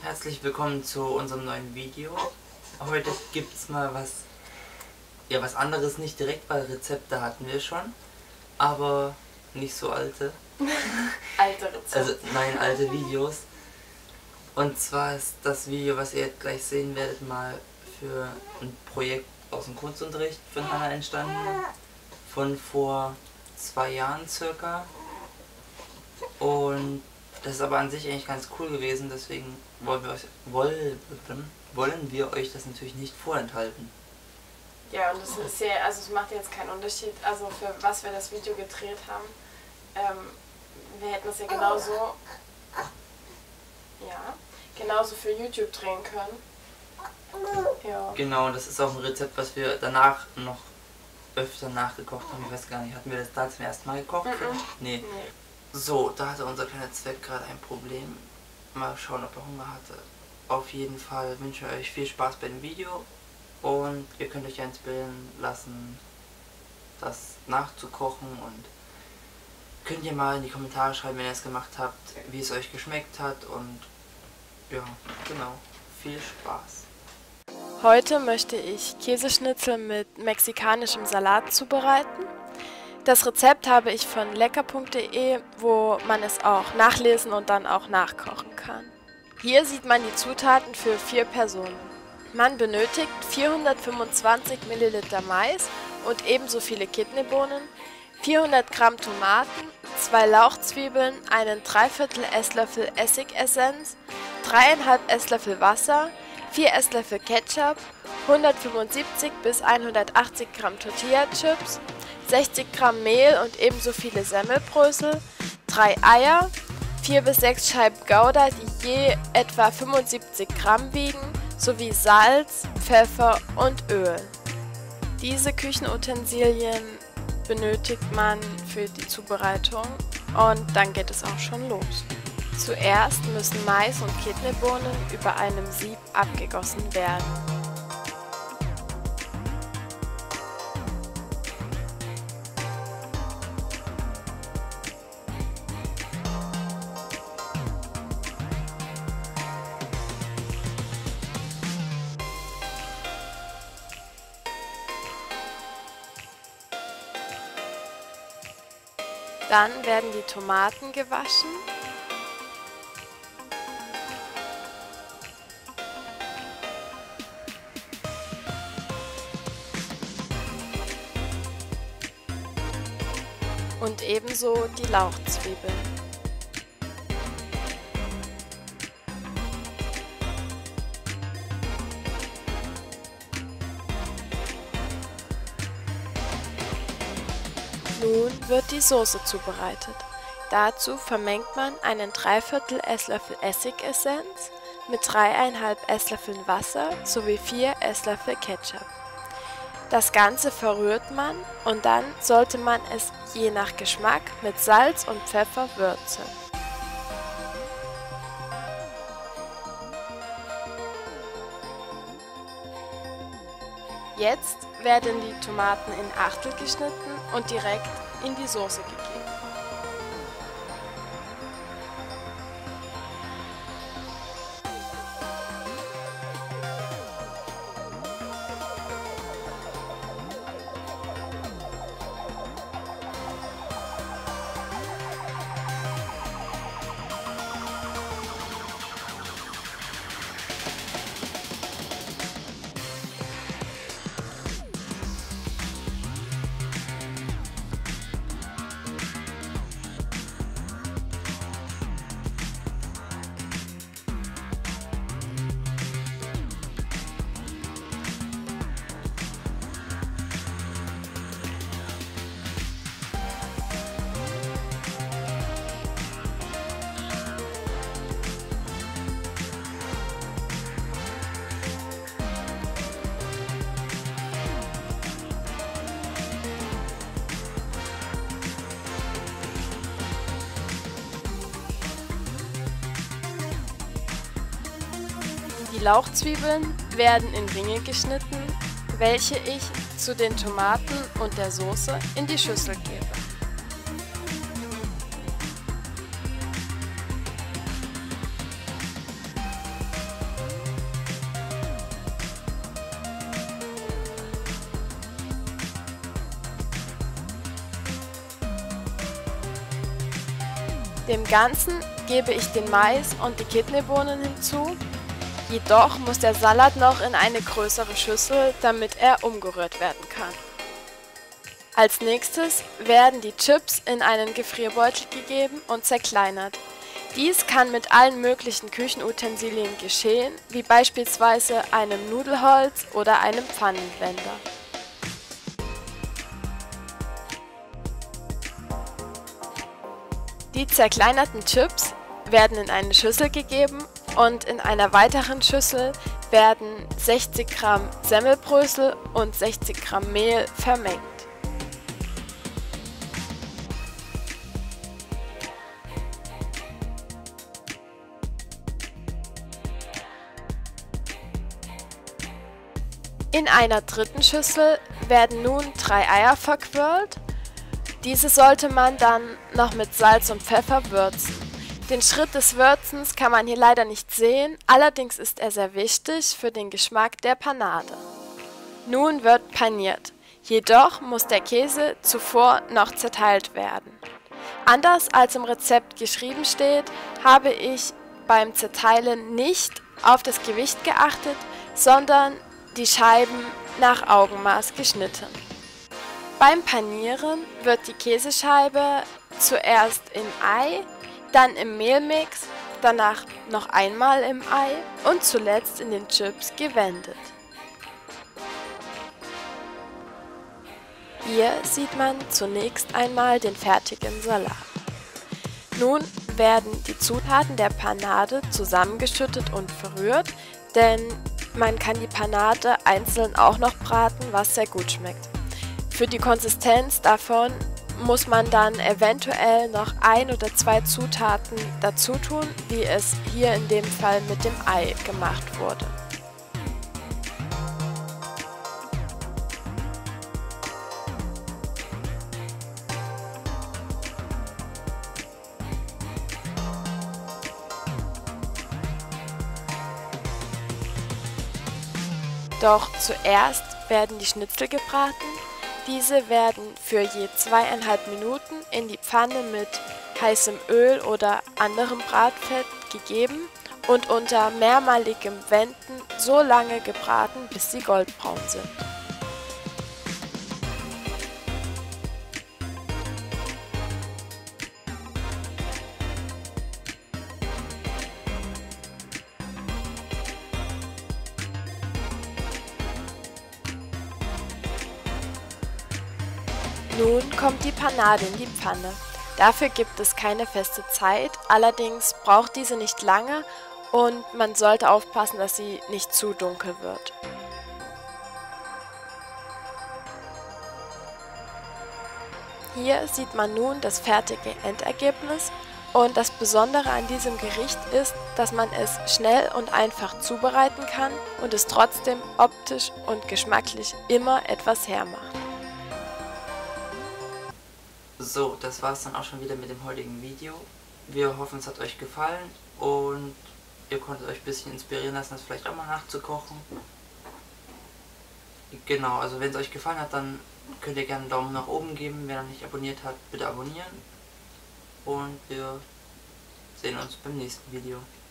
Herzlich willkommen zu unserem neuen Video. Heute gibt es mal was anderes, nicht direkt, weil Rezepte hatten wir schon, aber nicht so alte. Alte Rezepte. Also nein, alte Videos. Und zwar ist das Video, was ihr jetzt gleich sehen werdet, mal für ein Projekt aus dem Kunstunterricht von Hannah entstanden. Von vor 2 Jahren circa. Und das ist aber an sich eigentlich ganz cool gewesen, deswegen wollen wir euch das natürlich nicht vorenthalten. Ja, und es ist ja, also es macht jetzt keinen Unterschied, also für was wir das Video gedreht haben. Wir hätten es ja genauso für YouTube drehen können. Ja. Genau, das ist auch ein Rezept, was wir danach noch öfter nachgekocht haben. Ich weiß gar nicht, hatten wir das da zum ersten Mal gekocht? Nee. So, da hatte unser kleiner Zweck gerade ein Problem. Mal schauen, ob er Hunger hatte. Auf jeden Fall wünsche ich euch viel Spaß bei dem Video und ihr könnt euch ja inspirieren lassen, das nachzukochen, und könnt ihr mal in die Kommentare schreiben, wenn ihr es gemacht habt, wie es euch geschmeckt hat, und ja, genau, viel Spaß. Heute möchte ich Käseschnitzel mit mexikanischem Salat zubereiten. Das Rezept habe ich von lecker.de, wo man es auch nachlesen und dann auch nachkochen kann. Hier sieht man die Zutaten für 4 Personen. Man benötigt 425 ml Mais und ebenso viele Kidneybohnen, 400 Gramm Tomaten, 2 Lauchzwiebeln, einen 3/4 Esslöffel Essigessenz, 3,5 Esslöffel Wasser, 4 Esslöffel Ketchup, 175 bis 180 Gramm Tortilla-Chips, 60 Gramm Mehl und ebenso viele Semmelbrösel, 3 Eier, 4 bis 6 Scheiben Gouda, die je etwa 75 Gramm wiegen, sowie Salz, Pfeffer und Öl. Diese Küchenutensilien benötigt man für die Zubereitung und dann geht es auch schon los. Zuerst müssen Mais und Kidneybohnen über einem Sieb abgegossen werden. Dann werden die Tomaten gewaschen. Und ebenso die Lauchzwiebeln. Nun wird die Soße zubereitet. Dazu vermengt man einen 3/4 Esslöffel Essigessenz mit 3,5 Esslöffeln Wasser sowie 4 Esslöffel Ketchup. Das Ganze verrührt man und dann sollte man es je nach Geschmack mit Salz und Pfeffer würzen. Jetzt werden die Tomaten in Achtel geschnitten und direkt in die Soße gegeben. Die Lauchzwiebeln werden in Ringe geschnitten, welche ich zu den Tomaten und der Soße in die Schüssel gebe. Dem Ganzen gebe ich den Mais und die Kidneybohnen hinzu. Jedoch muss der Salat noch in eine größere Schüssel, damit er umgerührt werden kann. Als nächstes werden die Chips in einen Gefrierbeutel gegeben und zerkleinert. Dies kann mit allen möglichen Küchenutensilien geschehen, wie beispielsweise einem Nudelholz oder einem Pfannenwender. Die zerkleinerten Chips werden in eine Schüssel gegeben und in einer weiteren Schüssel werden 60 Gramm Semmelbrösel und 60 Gramm Mehl vermengt. In einer dritten Schüssel werden nun 3 Eier verquirlt. Diese sollte man dann noch mit Salz und Pfeffer würzen. Den Schritt des Würzens kann man hier leider nicht sehen, allerdings ist er sehr wichtig für den Geschmack der Panade. Nun wird paniert, jedoch muss der Käse zuvor noch zerteilt werden. Anders als im Rezept geschrieben steht, habe ich beim Zerteilen nicht auf das Gewicht geachtet, sondern die Scheiben nach Augenmaß geschnitten. Beim Panieren wird die Käsescheibe zuerst im Ei, dann im Mehlmix, danach noch einmal im Ei und zuletzt in den Chips gewendet. Hier sieht man zunächst einmal den fertigen Salat. Nun werden die Zutaten der Panade zusammengeschüttet und verrührt, denn man kann die Panade einzeln auch noch braten, was sehr gut schmeckt. Für die Konsistenz davon muss man dann eventuell noch 1 oder 2 Zutaten dazu tun, wie es hier in dem Fall mit dem Ei gemacht wurde. Doch zuerst werden die Schnitzel gebraten. Diese werden für je 2,5 Minuten in die Pfanne mit heißem Öl oder anderem Bratfett gegeben und unter mehrmaligem Wenden so lange gebraten, bis sie goldbraun sind. Nun kommt die Panade in die Pfanne. Dafür gibt es keine feste Zeit, allerdings braucht diese nicht lange und man sollte aufpassen, dass sie nicht zu dunkel wird. Hier sieht man nun das fertige Endergebnis und das Besondere an diesem Gericht ist, dass man es schnell und einfach zubereiten kann und es trotzdem optisch und geschmacklich immer etwas hermacht. So, das war es dann auch schon wieder mit dem heutigen Video. Wir hoffen, es hat euch gefallen und ihr konntet euch ein bisschen inspirieren lassen, das vielleicht auch mal nachzukochen. Genau, also wenn es euch gefallen hat, dann könnt ihr gerne einen Daumen nach oben geben. Wer noch nicht abonniert hat, bitte abonnieren. Und wir sehen uns beim nächsten Video.